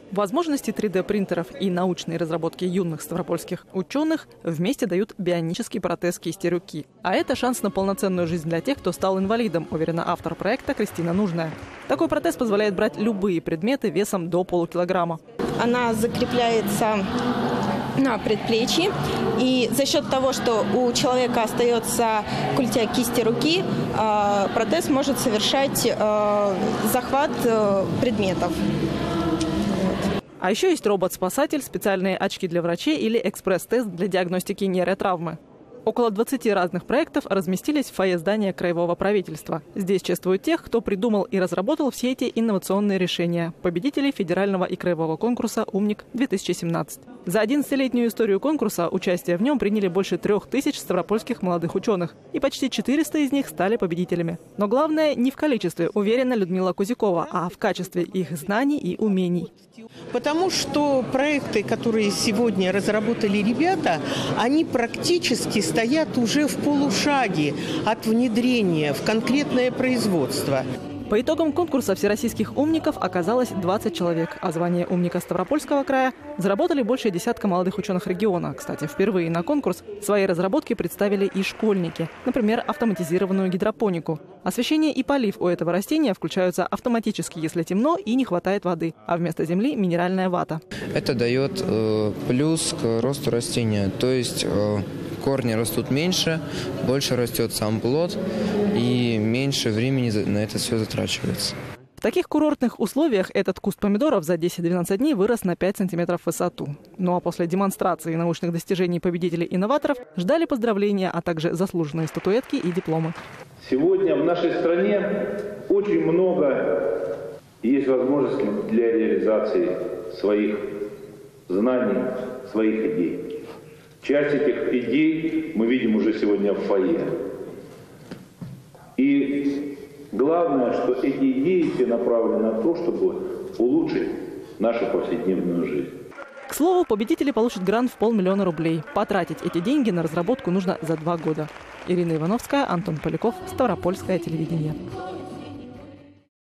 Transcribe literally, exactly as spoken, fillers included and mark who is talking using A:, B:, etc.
A: Возможности три дэ принтеров и научные разработки юных ставропольских ученых вместе дают бионический протез кисти руки. А это шанс на полноценную жизнь для тех, кто стал инвалидом, уверена автор проекта Кристина Нужная. Такой протез позволяет брать любые предметы весом до полукилограмма.
B: Она закрепляется на предплечье, и за счет того, что у человека остается культя кисти руки, протез может совершать захват предметов.
A: А еще есть робот-спасатель, специальные очки для врачей или экспресс-тест для диагностики нейротравмы. Около двадцати разных проектов разместились в фойе здания краевого правительства. Здесь чествуют тех, кто придумал и разработал все эти инновационные решения. Победителей федерального и краевого конкурса «Умник-две тысячи семнадцать». За одиннадцатилетнюю историю конкурса участие в нем приняли больше трех тысяч ставропольских молодых ученых. И почти четыреста из них стали победителями. Но главное не в количестве, уверена Людмила Кузякова, а в качестве их знаний и умений.
C: Потому что проекты, которые сегодня разработали ребята, они практически стоят уже в полушаге от внедрения в конкретное производство.
A: По итогам конкурса всероссийских умников оказалось двадцать человек, а звание умника Ставропольского края заработали больше десятка молодых ученых региона. Кстати, впервые на конкурс свои разработки представили и школьники, например, автоматизированную гидропонику. Освещение и полив у этого растения включаются автоматически, если темно и не хватает воды, а вместо земли минеральная вата.
D: Это дает э, плюс к росту растения, то есть э, корни растут меньше, больше растет сам плод и меньше времени на это все затрачивается.
A: В таких курортных условиях этот куст помидоров за десять-двенадцать дней вырос на пять сантиметров в высоту. Ну а после демонстрации научных достижений победителей-инноваторов ждали поздравления, а также заслуженные статуэтки и дипломы.
E: Сегодня в нашей стране очень много есть возможностей для реализации своих знаний, своих идей. Часть этих идей мы видим уже сегодня в фойе. И главное, что эти идеи все направлены на то, чтобы улучшить нашу повседневную жизнь.
A: К слову, победители получат грант в полмиллиона рублей. Потратить эти деньги на разработку нужно за два года. Ирина Ивановская, Антон Поляков, Ставропольское телевидение.